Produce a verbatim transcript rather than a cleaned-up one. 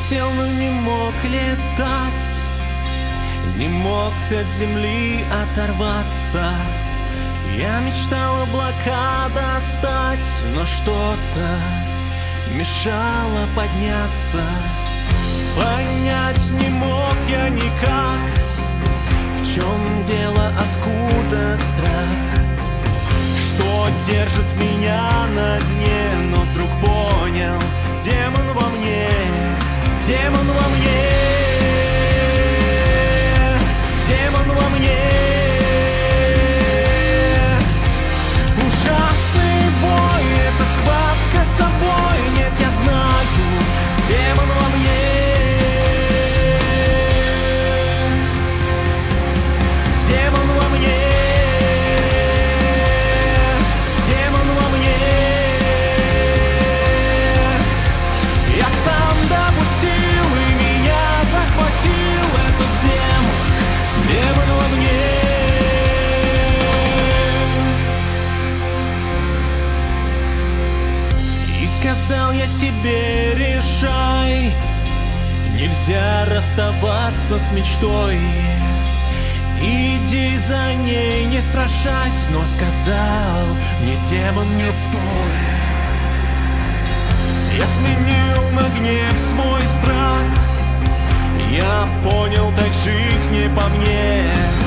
летел, но не мог летать, не мог от земли оторваться. Я мечтал облака достать, но что-то мешало подняться. Понять не мог я никак, в чем дело, откуда страх, что держит меня на дне. Но вдруг понял, демон во мне, демон во мне, демон во мне. Ужасный бой, это схватка с собой. Нет, я знаю, демон во мне, демон во мне, демон во мне. Я сам допустил, и меня захватил этот демон, демон во мне. И сказал я себе: решай, нельзя расставаться с мечтой. Иди за ней, не страшась, но сказал мне демон: нет, стой. Я сменил на гнев свой страх, я понял, так жить не по мне.